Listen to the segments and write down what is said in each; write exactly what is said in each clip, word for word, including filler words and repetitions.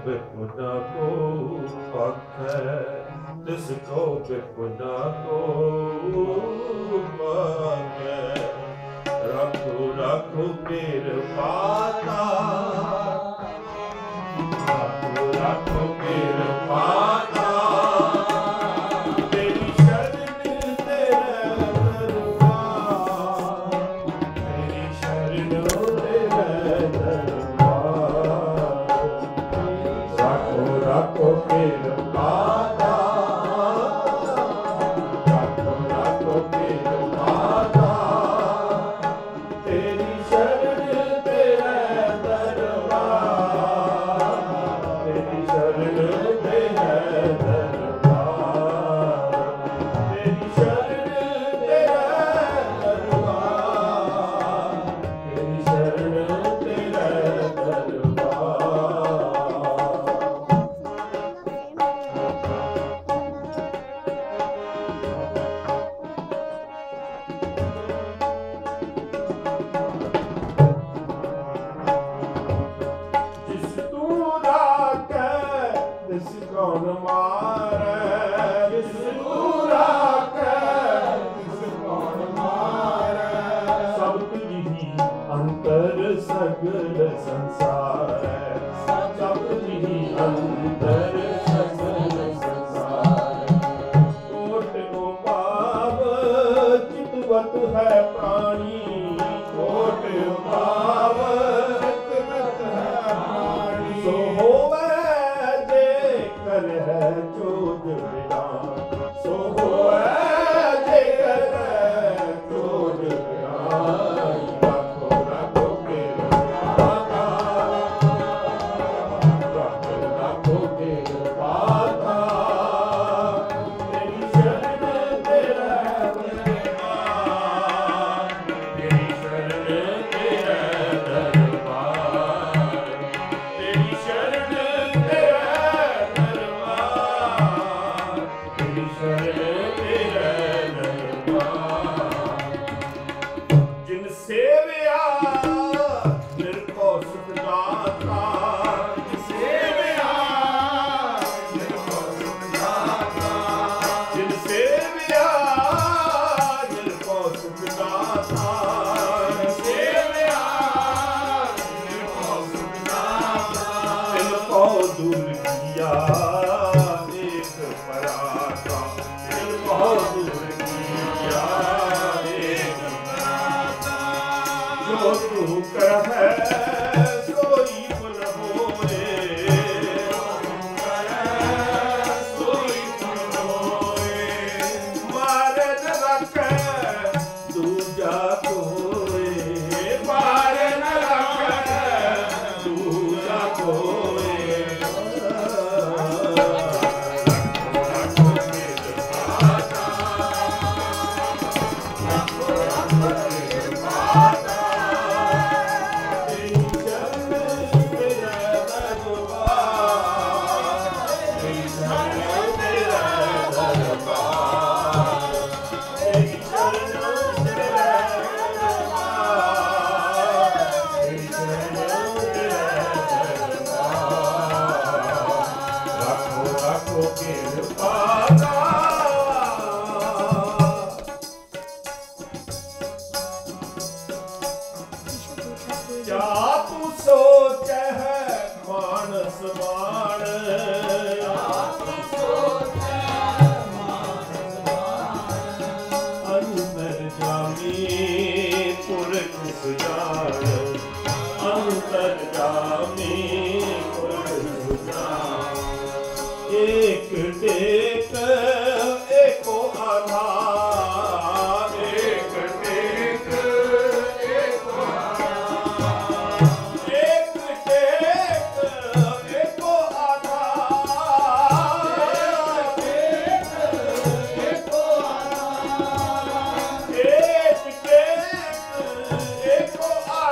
विपुना को पक्ष जिसको विपुना को पक्ष रखो रखो कृपाता रखो रखो कृपाता तेरी शरण तेरे दरबार तेरी शरण तेरे दरबार रखो रखो कृपाता रखो रखो कृपाता तेरी शरण तेरे दरबार तेरी शरण तेरे दरबार तेरी शरण तेरे दरबार तेरी शरण तेरे दरबार जिस तू राखे जिस कौन मारे जिस तू राखे जिस कौन मारे सब तुझी अंतर सगल संसार सब तुझी अंतर सगल संसार कोट उपाव चितवत है प्राणी कोट उपाव चितवत है प्राणी सो होवे जे कर है चोज विराम सो होवे जे कर है चोज विराम रखो रखो कृपाता रखो रखो कृपाता तेरी शरण तेरे दरबार तेरी शरण तेरे दरबार तेरी शरण तेरे दरबार तेरी शरण तेरे दरबार जिन सेवया निर्भो सुख दाता जिन सेवया निर्भो सुख दाता जिन सेवया निर्भो सुख दाता जिन सेवया निर्भो सुख दाता तिनको दूर किया एक पराता तिनको दूर किया एक पराता जो तू कहे सोई फल होए सोई फल होए मारे न रखे दूजा कोई मारे न रखे दूजा कोई क्या तू सोच है मानस मान अंतर जामी पुरख सुजान अंतर जामी पुरख सुजान एक टेक एको आधार एक टेक एको आधार एक टेक एको आधार एक एको आधार एक टेक एको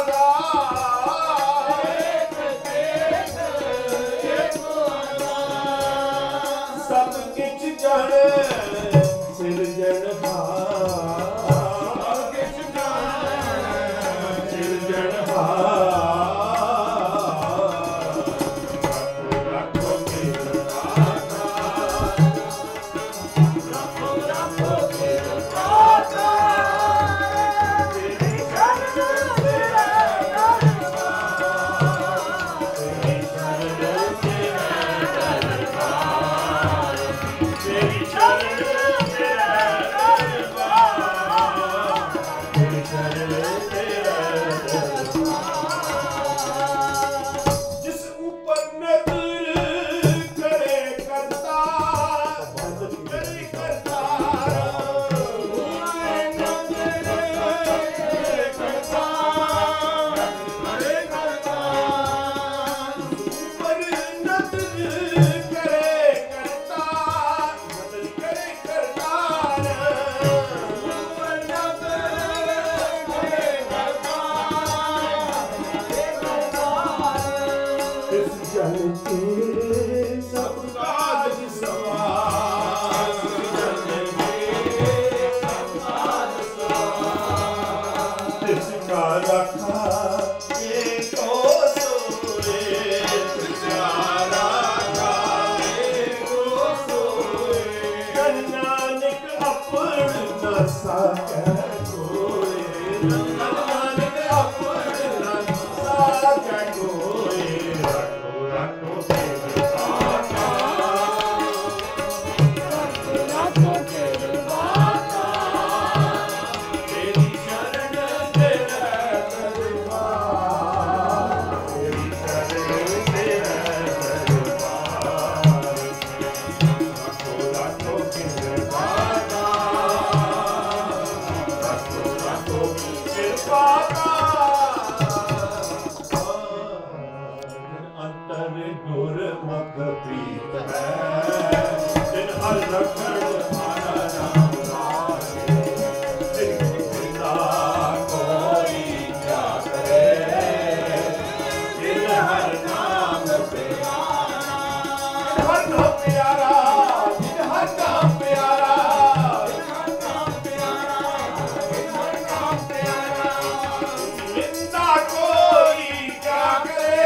आधार एक टेक एको आधार सब किछ जाने सिरजनहार सब किछ जाने सिरजनहार रखा रखा एको सोए प्यारा एको सोए नानक अपन न साके कोई नानक अपन न साके कोई रखो रखो गुरमुख प्रीत है जिन हर रखण हमारा नाम लागे जिन पिता कोई क्या करे जिन हर नाम प्यारा हर नाम प्यारा जिन हर नाम प्यारा जिन हर नाम प्यारा जिन हर नाम प्यारा निंदा कोई क्या करे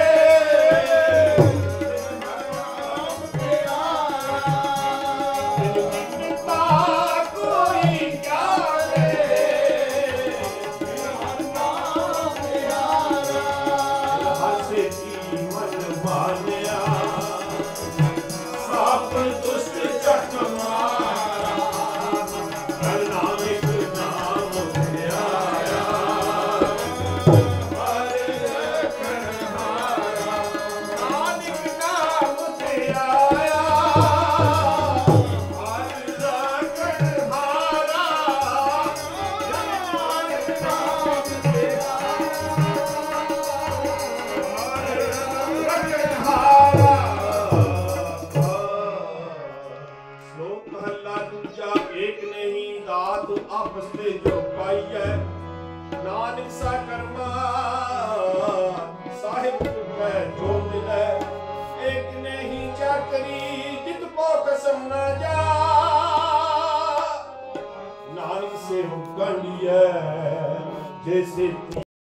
आपस में जो पाई है नानक सा कर्मा साहिब है जो मिले एक नहीं चाकरी जित पो कसम न जा नानक से हुक्म लिया जैसे